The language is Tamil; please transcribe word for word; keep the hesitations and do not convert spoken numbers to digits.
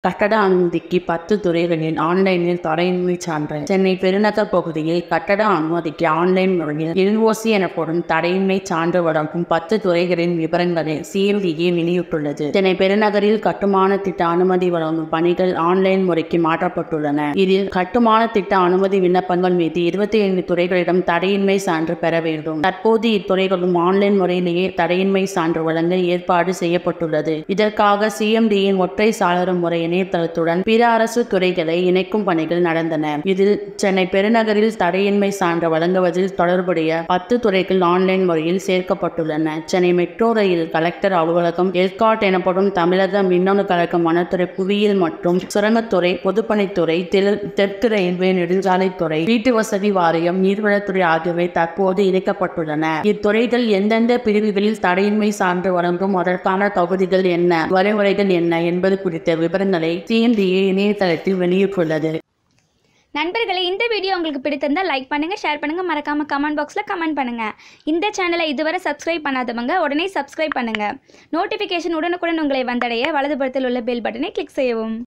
கட்டட அனுமதிக்கு பத்து துறைகளில் ஆன்லைனில் தடையின்மை சான்று. சென்னை பெருநகர் பகுதியில் கட்டட அனுமதிக்கு ஆன்லைன் முறையில் எல்ஓசி எனப்படும் தடையின்மை சான்று வழங்கும் பத்து துறைகளின் விவரங்களை சிஎம்டிஏ வெளியிட்டுள்ளது. சென்னை பெருநகரில் கட்டுமான திட்ட அனுமதி வழங்கும் பணிகள் ஆன்லைன் முறைக்கு மாற்றப்பட்டுள்ளன. இதில் கட்டுமான திட்ட அனுமதி விண்ணப்பங்கள் மீது இருபத்தி ஐந்து துறைகளிடம் தடையின்மை சான்று பெற வேண்டும். தற்போது இத்துறைகளும் ஆன்லைன் முறையிலேயே தடையின்மை சான்று வழங்க ஏற்பாடு செய்யப்பட்டுள்ளது. இதற்காக சிஎம்டியின் ஒற்றை சாளர முறை இணையதளத்துடன் பிற அரசு துறைகளை இணைக்கும் பணிகள் நடந்தன. இதில் சென்னை பெருநகரில் தடையின்மை சான்று வழங்குவதில் தொடர்புடைய பத்து துறைகள் ஆன்லைன் முறையில் சேர்க்கப்பட்டுள்ளன. சென்னை மெட்ரோ ரயில் கலெக்டர் அலுவலகம், எல்காட் எனப்படும் தமிழக மின்னணு கழகம், வனத்துறை, புவியியல் மற்றும் சுரங்கத்துறை, பொதுப்பணித்துறை, தெற்கு ரயில்வே நெடுஞ்சாலைத்துறை, வீட்டு வசதி வாரியம், நீர்வளத்துறை ஆகியவை தற்போது இணைக்கப்பட்டுள்ளன. இத்துறைகள் எந்தெந்த பிரிவுகளில் தடையின்மை சான்று வழங்கும், அதற்கான தகுதிகள் என்ன, வரைமுறைகள் என்ன என்பது குறித்த விவரங்களை சிஎம்டிஏ இணையதளத்தில் வெளியிட்டுள்ளது. நண்பர்களே, இந்த வீடியோ உங்களுக்கு பிடித்திருந்தால் லைக் பண்ணுங்க, ஷேர் பண்ணுங்க, மறக்காம கமெண்ட் பாக்ஸ்ல கமெண்ட் பண்ணுங்க. இந்த சேனலை இதுவரை சப்ஸ்கிரைப் பண்ணாதவங்க உடனே சப்ஸ்கிரைப் பண்ணுங்க. நோட்டிபிகேஷன் உடனுக்குடன் உங்களை வந்தடைய வலதுபுறத்தில் உள்ள பெல் பட்டனை கிளிக் செய்யவும்.